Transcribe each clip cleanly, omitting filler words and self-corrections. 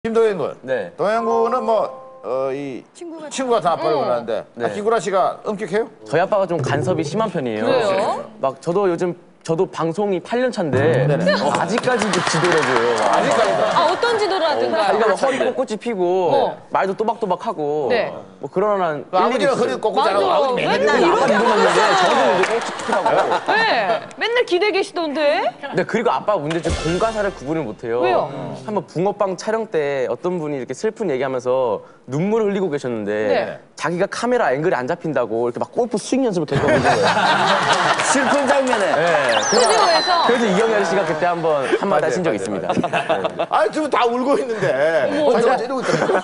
김도현 군. 네. 도현 군은 이 친구가 다 아빠를 원하는데 네. 김구라 씨가 엄격해요? 저희 아빠가 좀 간섭이 심한 편이에요. 그래요? 막 저도 방송이 8년 차인데 아직까지도 지더라고요. 아직까지도. 어떤 지도를 하든가. 자기가 막 허리 꼿꼿이 피고 말도 또박또박하고 네. 뭐 그런 한 아버지는 허리 꺾고 자라고 맞아. 아버지 맨날 이러고 이렇게 있는데 저도 이제 꼿꼿이 피라고. 네. 맨날 기대 계시던데? 근데 그리고 아빠 문제점 공과사를 구분을 못해요. 왜요? 한번 붕어빵 촬영 때 어떤 분이 이렇게 슬픈 얘기하면서 눈물을 흘리고 계셨는데 네. 자기가 카메라 앵글이 안 잡힌다고 이렇게 막 골프 스윙 연습을 계속 하는 거예요. 슬픈 장면에. 네. 스튜디오에서. 그래서 이경희 아저씨가 그때 한번 한마디 하신 적이 있습니다. 아니 지금 다 울고 있는데 자기가 이러고 있더라고요.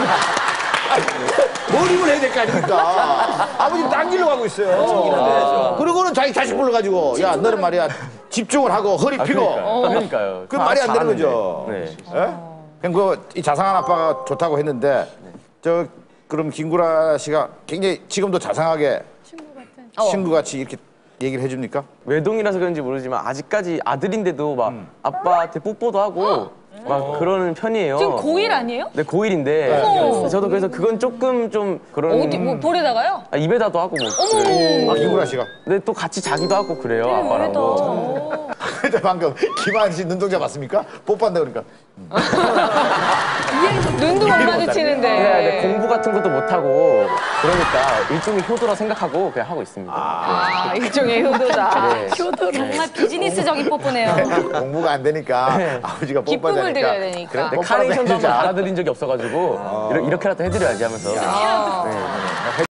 몰입을 해야 될 거 아닙니까? 아버지 딴 길로 가고 있어요. 그리고는 자기 자식 불러가지고 야 너는 말이야 집중을 하고 허리 펴고 그러니까요. 그 말이 안 되는 거죠. 네. 예? 그럼 이 자상한 아빠가 좋다고 했는데 그럼 김구라 씨가 굉장히 지금도 자상하게 친구같이 이렇게 얘기를 해줍니까? 외동이라서 그런지 모르지만 아직까지 아들인데도 막 아빠한테 뽀뽀도 하고 막 그러는 편이에요. 지금 고1 아니에요? 네, 고1인데 저도 그래서 그건 조금 좀 그런 어디, 뭐, 볼에다가요? 입에다도 하고 뭐 그래요. 아 김구라 씨가. 근데 또 같이 자기도 하고 그래요, 아빠라고. 근데 방금 김한 씨 눈동자 봤습니까? 뽀뽀한다 그러니까. 눈도 못 네, 마주치는데. 공부 같은 것도 못하고 그러니까 일종의 효도라 생각하고 그냥 하고 있습니다. 일종의 효도다. 네. 정말 비즈니스적인 뽀뽀네요. 공부가 안 되니까 아버지가 기쁨을 뽀뽀하자니까. 드려야 되니까. 그래, 근데 뽀뽀라도 카네이션도 한번 해주자. 받아들인 적이 없어가지고 이렇게라도 해드려야지 하면서. 네.